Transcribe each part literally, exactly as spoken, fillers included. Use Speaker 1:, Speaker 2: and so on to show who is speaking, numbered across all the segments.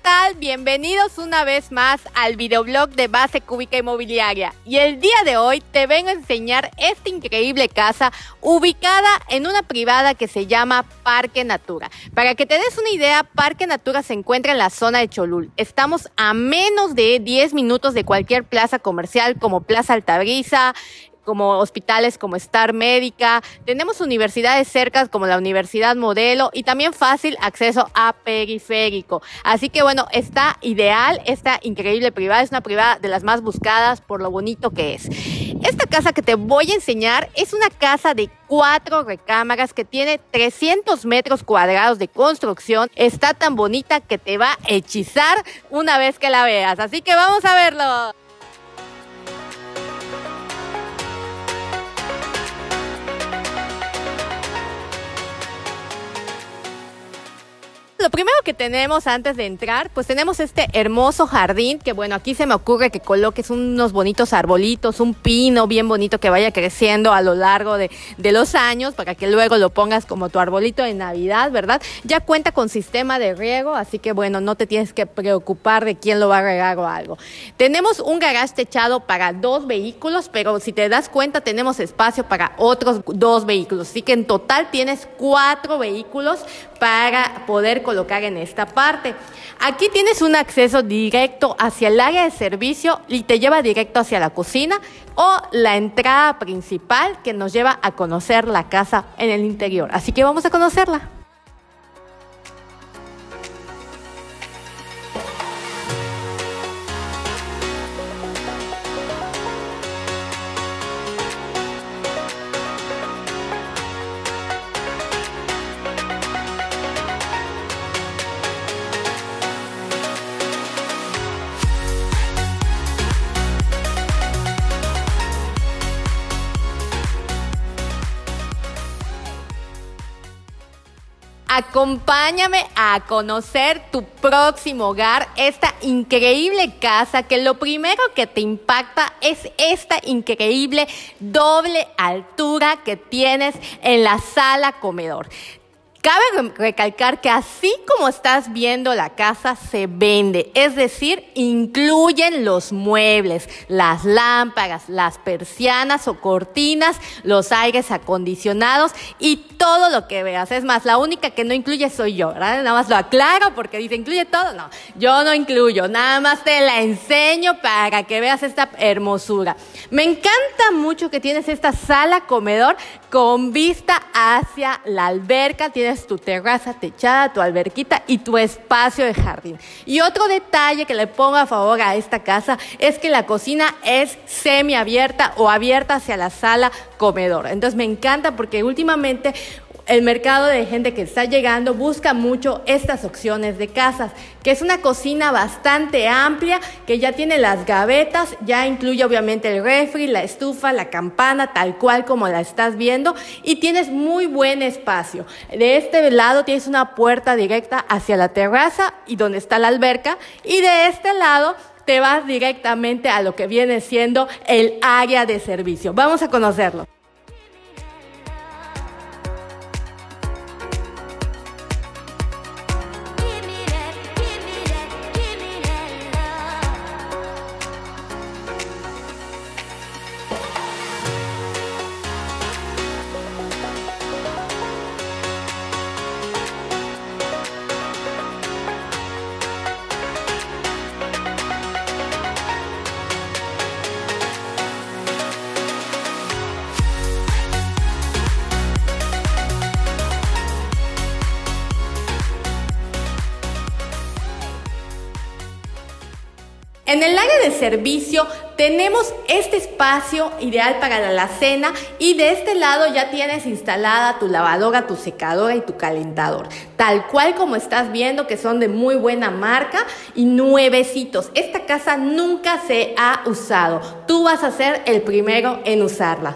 Speaker 1: tal? Bienvenidos una vez más al videoblog de Base Cúbica Inmobiliaria. Y el día de hoy te vengo a enseñar esta increíble casa ubicada en una privada que se llama Parque Natura. Para que te des una idea, Parque Natura se encuentra en la zona de Cholul. Estamos a menos de diez minutos de cualquier plaza comercial como Plaza Altabrisa, como hospitales como Star Médica. Tenemos universidades cercas como la Universidad Modelo y también fácil acceso a periférico. Así que bueno, está ideal, esta increíble privada, es una privada de las más buscadas por lo bonito que es. Esta casa que te voy a enseñar es una casa de cuatro recámaras que tiene trescientos metros cuadrados de construcción. Está tan bonita que te va a hechizar una vez que la veas. Así que vamos a verlo. Lo primero que tenemos antes de entrar, pues tenemos este hermoso jardín que bueno, aquí se me ocurre que coloques unos bonitos arbolitos, un pino bien bonito que vaya creciendo a lo largo de, de los años para que luego lo pongas como tu arbolito de Navidad, ¿verdad? Ya cuenta con sistema de riego, así que bueno, no te tienes que preocupar de quién lo va a regar o algo. Tenemos un garage techado para dos vehículos, pero si te das cuenta tenemos espacio para otros dos vehículos, así que en total tienes cuatro vehículos para poder colocar en esta parte. Aquí tienes un acceso directo hacia el área de servicio y te lleva directo hacia la cocina o la entrada principal que nos lleva a conocer la casa en el interior. Así que vamos a conocerla. Acompáñame a conocer tu próximo hogar, esta increíble casa que lo primero que te impacta es esta increíble doble altura que tienes en la sala comedor. Cabe recalcar que así como estás viendo la casa se vende, es decir, incluyen los muebles, las lámparas, las persianas o cortinas, los aires acondicionados y todo lo que veas. Es más, la única que no incluye soy yo, ¿verdad? Nada más lo aclaro porque dice incluye todo. No, yo no incluyo, nada más te la enseño para que veas esta hermosura. Me encanta mucho que tienes esta sala comedor con vista hacia la alberca. Tienes tu terraza techada, tu alberquita y tu espacio de jardín. Y otro detalle que le pongo a favor a esta casa es que la cocina es semiabierta o abierta hacia la sala comedor. Entonces me encanta porque últimamente el mercado de gente que está llegando busca mucho estas opciones de casas, que es una cocina bastante amplia, que ya tiene las gavetas, ya incluye obviamente el refri, la estufa, la campana, tal cual como la estás viendo, y tienes muy buen espacio. De este lado tienes una puerta directa hacia la terraza y donde está la alberca, y de este lado te vas directamente a lo que viene siendo el área de servicio. Vamos a conocerlo. En el área de servicio tenemos este espacio ideal para la alacena y de este lado ya tienes instalada tu lavadora, tu secadora y tu calentador. Tal cual como estás viendo que son de muy buena marca y nuevecitos. Esta casa nunca se ha usado. Tú vas a ser el primero en usarla.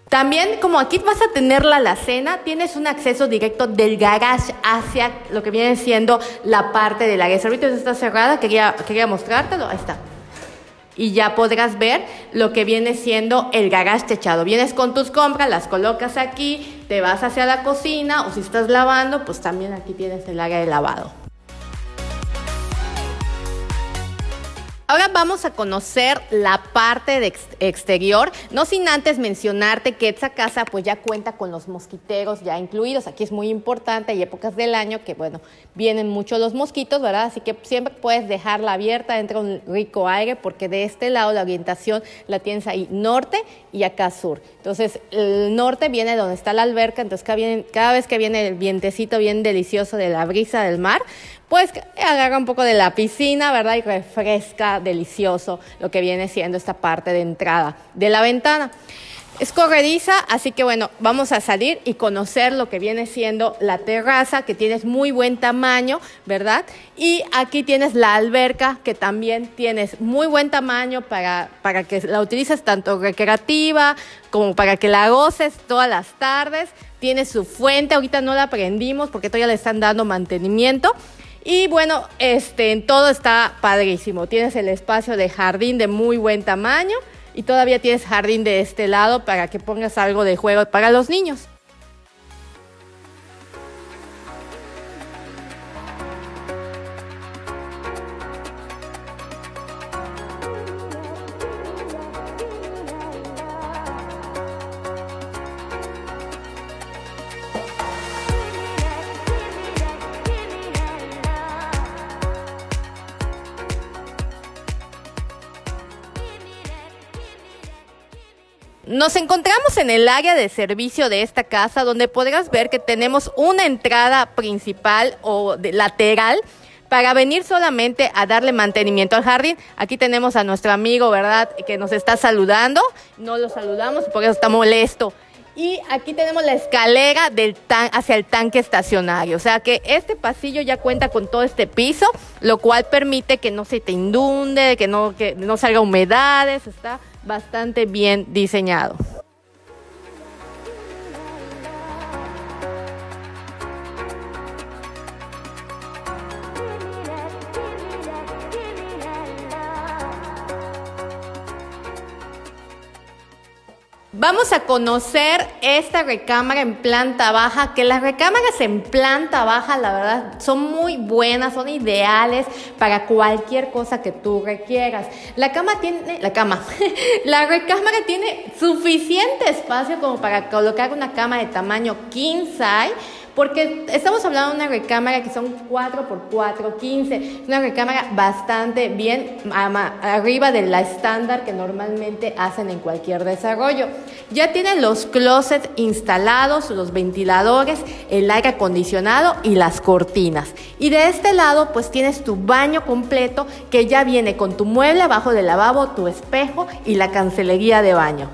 Speaker 1: También, como aquí vas a tener la alacena, tienes un acceso directo del garage hacia lo que viene siendo la parte del área de servicios. Está cerrada, quería, quería mostrártelo, ahí está. Y ya podrás ver lo que viene siendo el garage techado. Vienes con tus compras, las colocas aquí, te vas hacia la cocina, o si estás lavando, pues también aquí tienes el área de lavado. Ahora vamos a conocer la parte de ex exterior, no sin antes mencionarte que esta casa pues ya cuenta con los mosquiteros ya incluidos. Aquí es muy importante, hay épocas del año que bueno, vienen mucho los mosquitos, ¿verdad? Así que siempre puedes dejarla abierta, entra un rico aire, porque de este lado la orientación la tienes ahí norte y acá sur. Entonces el norte viene donde está la alberca, entonces cada, viene, cada vez que viene el vientecito bien delicioso de la brisa del mar, pues agarra un poco de la piscina, ¿verdad? Y refresca delicioso lo que viene siendo esta parte de entrada de la ventana. Es corrediza, así que bueno, vamos a salir y conocer lo que viene siendo la terraza, que tienes muy buen tamaño, ¿verdad? Y aquí tienes la alberca, que también tienes muy buen tamaño para, para que la utilices tanto recreativa como para que la goces todas las tardes. Tiene su fuente, ahorita no la prendimos porque todavía le están dando mantenimiento. Y bueno, este, todo está padrísimo. Tienes el espacio de jardín de muy buen tamaño y todavía tienes jardín de este lado para que pongas algo de juego para los niños. Nos encontramos en el área de servicio de esta casa, donde podrás ver que tenemos una entrada principal o de lateral para venir solamente a darle mantenimiento al jardín. Aquí tenemos a nuestro amigo, ¿verdad?, que nos está saludando. No lo saludamos, por eso está molesto. Y aquí tenemos la escalera del tan hacia el tanque estacionario. O sea que este pasillo ya cuenta con todo este piso, lo cual permite que no se te inunde, que no, que no salga humedades. Está bastante bien diseñado. Vamos a conocer esta recámara en planta baja, que las recámaras en planta baja, la verdad, son muy buenas, son ideales para cualquier cosa que tú requieras. La cama tiene, la cama, la recámara tiene suficiente espacio como para colocar una cama de tamaño king size, porque estamos hablando de una recámara que son cuatro por cuatro, quince, una recámara bastante bien arriba de la estándar que normalmente hacen en cualquier desarrollo. Ya tienen los closets instalados, los ventiladores, el aire acondicionado y las cortinas. Y de este lado pues tienes tu baño completo, que ya viene con tu mueble abajo del lavabo, tu espejo y la cancelería de baño.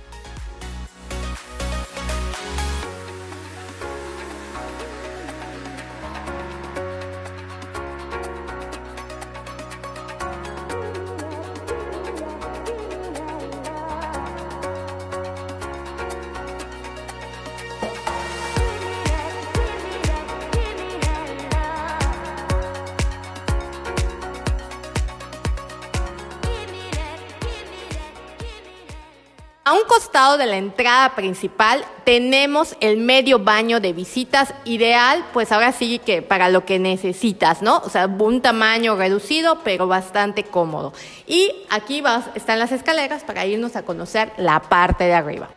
Speaker 1: A un costado de la entrada principal tenemos el medio baño de visitas, ideal, pues ahora sí que para lo que necesitas, ¿no? O sea, un tamaño reducido, pero bastante cómodo. Y aquí vas, están las escaleras para irnos a conocer la parte de arriba.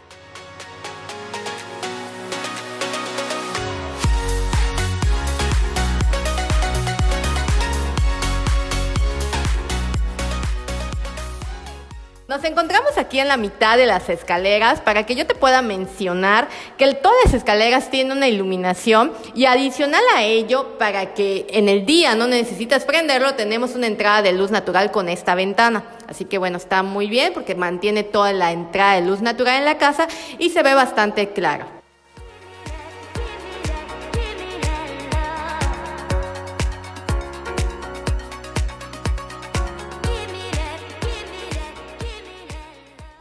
Speaker 1: Nos encontramos aquí en la mitad de las escaleras para que yo te pueda mencionar que todas las escaleras tienen una iluminación, y adicional a ello, para que en el día no necesitas prenderlo, tenemos una entrada de luz natural con esta ventana. Así que bueno, está muy bien porque mantiene toda la entrada de luz natural en la casa y se ve bastante claro.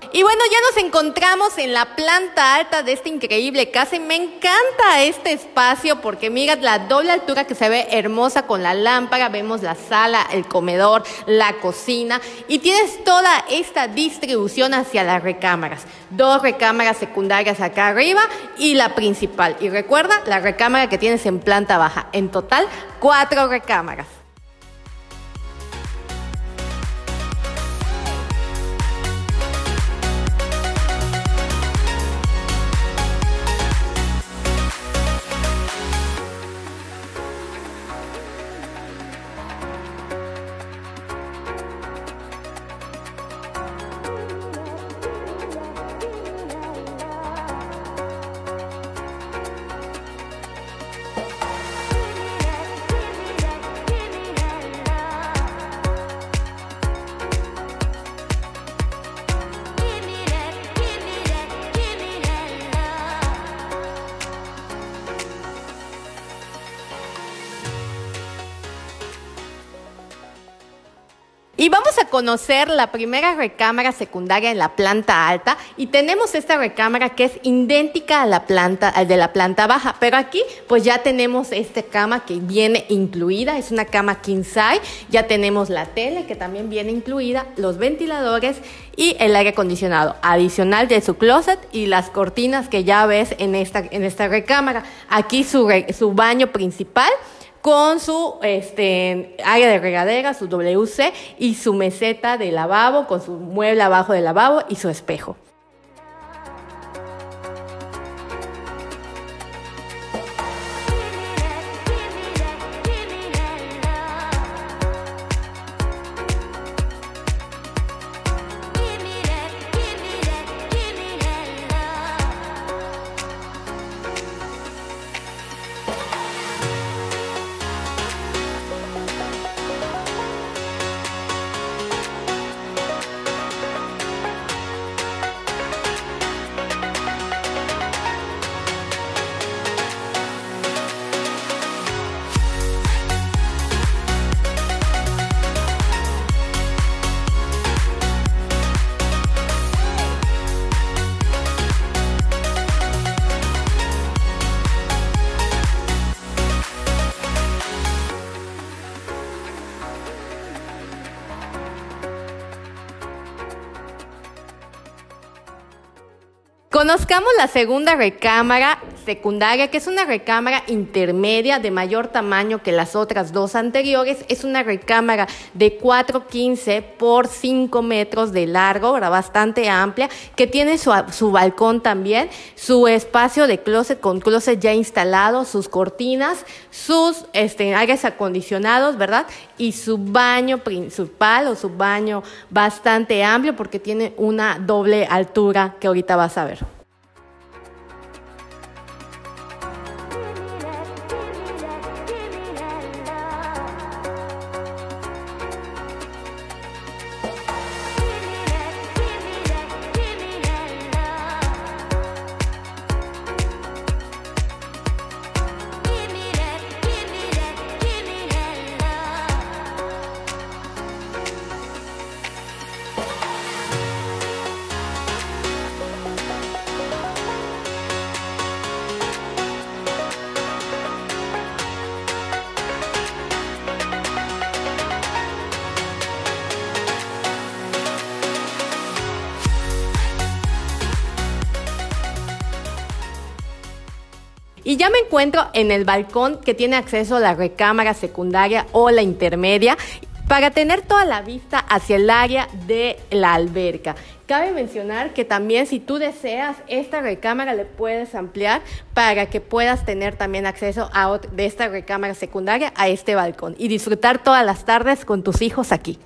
Speaker 1: Y bueno, ya nos encontramos en la planta alta de esta increíble casa y me encanta este espacio porque mira la doble altura que se ve hermosa con la lámpara, vemos la sala, el comedor, la cocina y tienes toda esta distribución hacia las recámaras. Dos recámaras secundarias acá arriba y la principal. Y recuerda, la recámara que tienes en planta baja. En total, cuatro recámaras. Y vamos a conocer la primera recámara secundaria en la planta alta y tenemos esta recámara que es idéntica a la planta, al de la planta baja, pero aquí pues ya tenemos esta cama que viene incluida, es una cama king size, ya tenemos la tele que también viene incluida, los ventiladores y el aire acondicionado adicional de su closet y las cortinas que ya ves en esta, en esta recámara. Aquí su, re, su baño principal con su este, área de regadera, su W C y su meseta de lavabo con su mueble abajo del lavabo y su espejo. Conozcamos la segunda recámara secundaria, que es una recámara intermedia de mayor tamaño que las otras dos anteriores. Es una recámara de cuatro punto quince por cinco metros de largo, ¿verdad? Bastante amplia, que tiene su, su balcón también, su espacio de closet con closet ya instalado, sus cortinas, sus este, aires acondicionados, ¿verdad? Y su baño principal o su baño bastante amplio porque tiene una doble altura que ahorita vas a ver. Y ya me encuentro en el balcón que tiene acceso a la recámara secundaria o la intermedia para tener toda la vista hacia el área de la alberca. Cabe mencionar que también si tú deseas esta recámara le puedes ampliar para que puedas tener también acceso a otra, de esta recámara secundaria a este balcón y disfrutar todas las tardes con tus hijos aquí.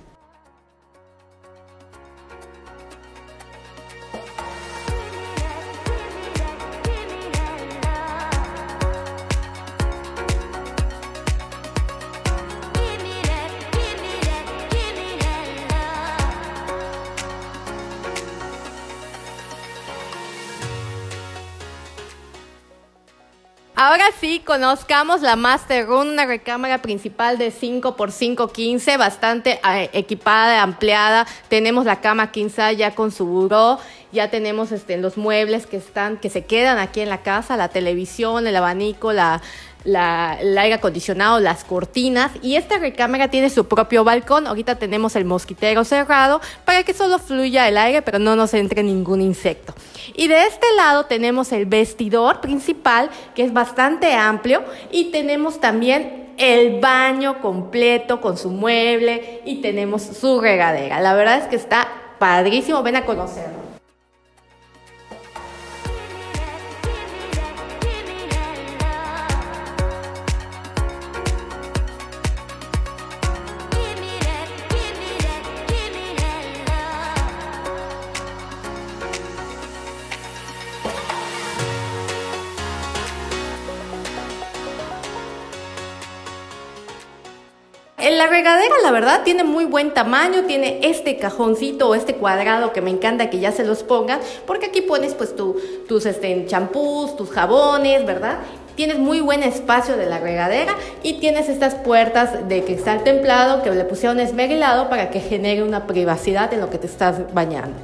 Speaker 1: Ahora sí, conozcamos la Master Room, una recámara principal de cinco por cinco quince, bastante eh, equipada, ampliada. Tenemos la cama king size ya con su buró, ya tenemos este, los muebles que están, que se quedan aquí en la casa, la televisión, el abanico, la, la, el aire acondicionado, las cortinas. Y esta recámara tiene su propio balcón. Ahorita tenemos el mosquitero cerrado para que solo fluya el aire, pero no nos entre ningún insecto. Y de este lado tenemos el vestidor principal, que es bastante amplio, y tenemos también el baño completo con su mueble y tenemos su regadera. La verdad es que está padrísimo, ven a conocerlo. La regadera, la verdad, tiene muy buen tamaño, tiene este cajoncito o este cuadrado que me encanta que ya se los pongan, porque aquí pones pues tu, tus este, champús, tus jabones, ¿verdad? Tienes muy buen espacio de la regadera y tienes estas puertas de cristal templado que le pusieron esmerilado para que genere una privacidad en lo que te estás bañando.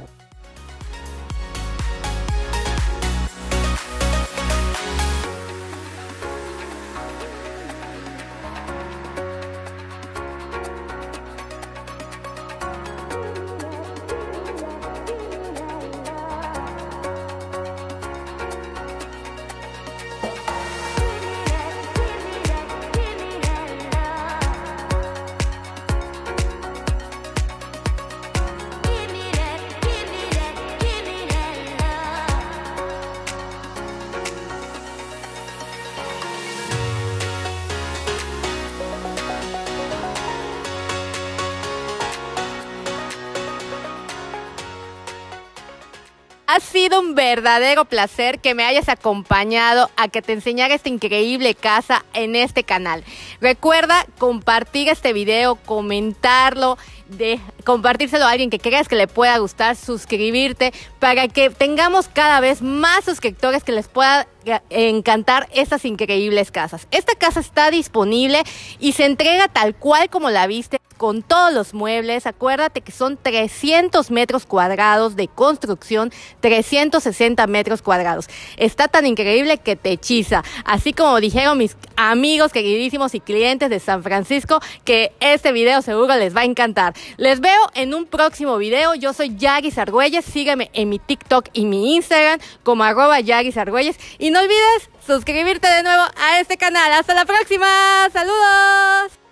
Speaker 1: Ha sido un verdadero placer que me hayas acompañado a que te enseñara esta increíble casa en este canal. Recuerda compartir este video, comentarlo, de compartírselo a alguien que creas que le pueda gustar, suscribirte para que tengamos cada vez más suscriptores que les pueda encantar estas increíbles casas. Esta casa está disponible y se entrega tal cual como la viste, con todos los muebles. Acuérdate que son trescientos metros cuadrados de construcción, trescientos sesenta metros cuadrados. Está tan increíble que te hechiza. Así como dijeron mis amigos queridísimos y clientes de San Francisco, que este video seguro les va a encantar. Les veo en un próximo video. Yo soy Yagis Argüelles. Sígueme en mi TikTok y mi Instagram como arroba Yagis Argüelles. Y no olvides suscribirte de nuevo a este canal. ¡Hasta la próxima! ¡Saludos!